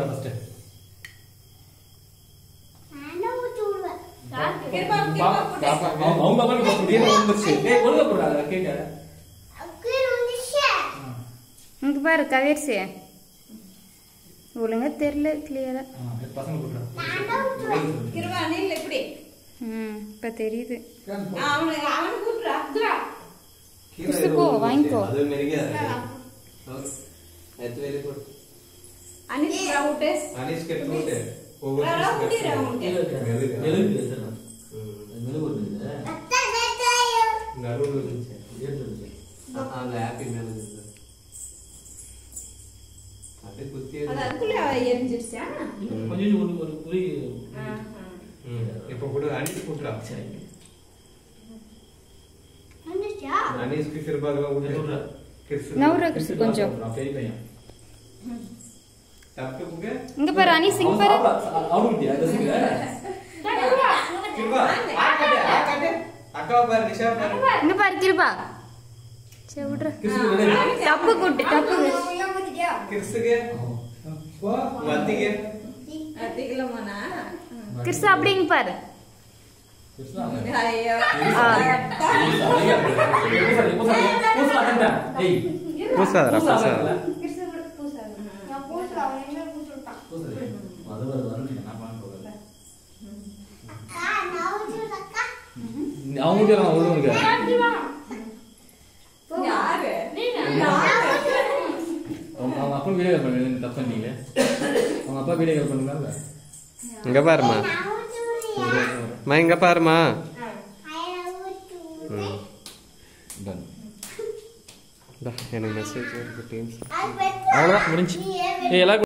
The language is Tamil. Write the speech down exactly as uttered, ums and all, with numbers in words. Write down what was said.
போடுறா ஃபர்ஸ்ட் நானே ஊத்தி விடுவேன் கிருபா கிருபா போடு அவங்க அப்பா போடுறீ வந்துச்சு டேய் ஒழுங்கா போடுறா கேக்க அக்கீர் வந்துச்சு இங்க பாரு கவேர்சி ஒழுங்கா தெரியல கிளியரா பசங்க போடுறா நானே ஊத்துவேன் கிருபா நீல இப்படி ம் இப்ப தெரியுது அவனு அவனு கூட்றா துரா கிறிஸ்து போ வாங்கிக்கோ அது மெரிங்க அது வெரி குட் அனிஸ் ரவுட் அனிஷ் के टूट है ओवर ரவுட் ரவுட் மெழுகு எத்தனை மெழுகு போடுங்க அத்தை தேத்தாயோ நடுவுல இருந்துச்சு ஏத்துங்க அந்த ஹாப்பி மேல இருக்கு அப்படியே குத்தி அது அதுக்குள்ள எரிஞ்சிருச்சா கொஞ்சம் ஒரு ஒரு புரி இப்போ கூட அனிஷ் கூட்றா வந்துச்சா अनीस की फिर बाद में उठे किस நவுரா கிறிஸ்து கொஞ்சம் பெரிய பையன் आपके बुके இங்க பாரு அனீஸ் இங்க பாரு அவனுக்கு அது சிங்க किरबा आ काटे आ काटे अक्का पर निशा पर இங்க பாரு கிருபா சே விடுற தப்பு கூட்டு தப்பு किस के वाती के அத்திக்கலமானா கிறிஸ்து அப்படி இங்க பாரு ஐயோ पूछादरा पूछादरा நான் பூசுறேன் அவன் என்ன பூசுறான் அக்கா நான் ஊத்துறேன் அக்கா யாரு அவங்க அப்பா வீடியோ பண்ணு தப்பு பண்ணீங்க அவங்க அப்பா வீடியோ பண்ணுங்க இங்க பாருமா நான் ஊத்துறேன் மா இங்க பாருமா ஐயா ஊத்துறேன் டன் எனக்கு மெசேஜ் வருது டீம்ஸ் அது அவ்வளவுதான் முடிஞ்சு நீ ஏய் எல்லாரும்